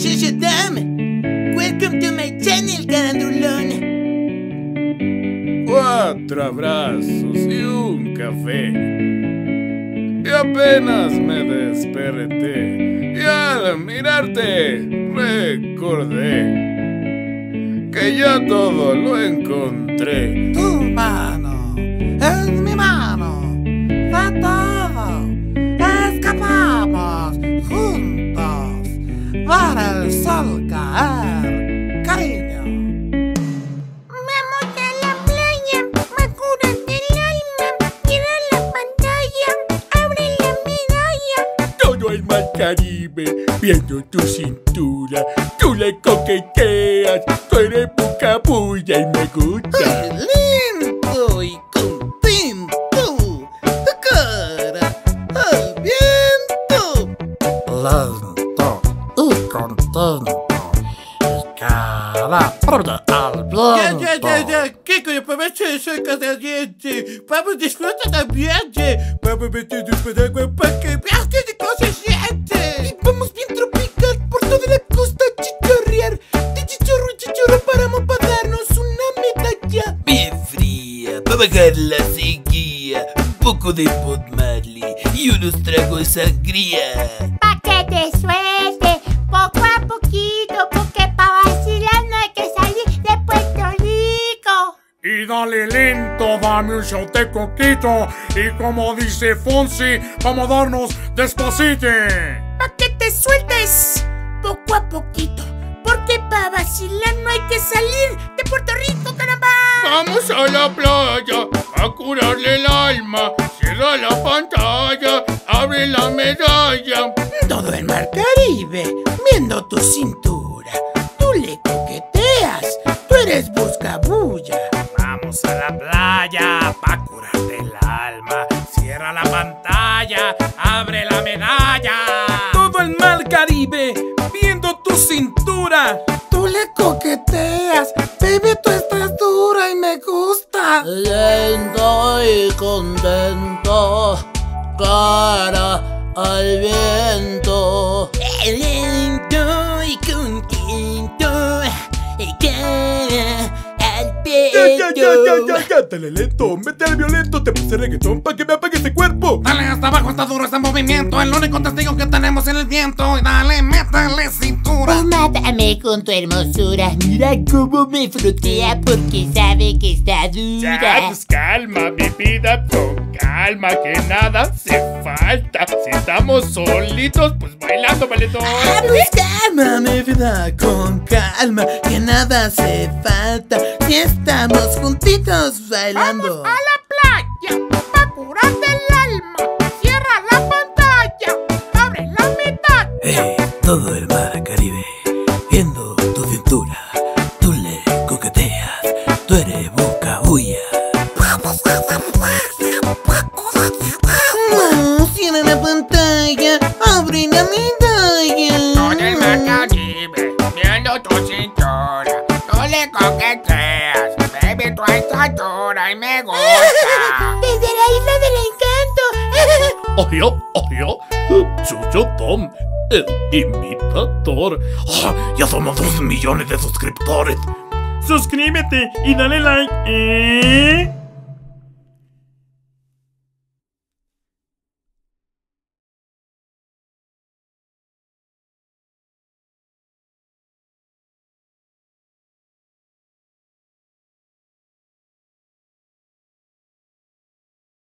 Shushodam. Welcome to my channel, Carandulón. 4 abrazos y un café. Y apenas me desperté, y al mirarte recordé que ya todo lo encontré. Tu mano es mi mano, de todo escapamos juntos para el sol caer, cariño. El mar Caribe, viendo tu cintura, tú le coqueteas, tú eres bucabulla y me gusta. Lento y contento, tu cara al viento. Lento y contento, y cara al viento. Ya, ¿qué coño? Soy canadiense. Vamos, disfruta del ambiente. Vamos a meternos con agua para que veas que de cosas siente. Y vamos bien tropical por toda la costa a chicharrear. De chichorro en chichorro paramos para darnos una medalla. Bien fría, para bajar la sequía. Un poco de Bob Marley y unos tragos de sangría. Pa' que te suelte, poco a poquito, porque pa' vacilar no hay que salir de Puerto Rico. Y dale lento, dame un shot de coquito. Y como dice Fonsi, vamos a darnos despacito. Pa' que te sueltes, poco a poquito, porque pa' vacilar no hay que salir de Puerto Rico, caramba. Vamos a la playa a curarle el alma. Cierra la pantalla, abre la medalla. Todo el mar Caribe, viendo tu cintura. Tú le coqueteas, tú eres buscabulla. Vamos a la playa pa' curarte el alma. Cierra la pantalla, abre la medalla. Todo el mar Caribe, viendo tu cintura. Tú le coqueteas, baby, tú estás dura y me gusta. Lento y contento, cara al viento. Lento y contento, cara al Ya, dale lento, mete al violento. Te puse reggaetón pa' que me apague este cuerpo. Dale hasta abajo, está duro este movimiento. El único testigo que tenemos en el viento. Y dale, métale cintura. Pues mátame con tu hermosura. Mira cómo me frotea porque sabe que está Ya, dura. pues calma, mi vida, con calma, que nada hace falta. Si estamos solitos, pues bailando, valedor. Pues calma, mi vida, con calma, que nada hace falta. Si estamos juntitos bailando. Vamos a la playa pa' curarte el alma. Cierra la pantalla, abre la mitad. Todo el mar Caribe, viendo tu cintura. Tú le coqueteas, tú eres bucabulla. Cierra la pantalla, abre la medalla. Todo el mar Caribe, viendo tu cintura. Tú le coqueteas, baby, tú estás dura y me gusta. Desde la isla del encanto. Oye, Chucho Tom, el imitador. Ya somos 2 millones de suscriptores. Suscríbete y dale like,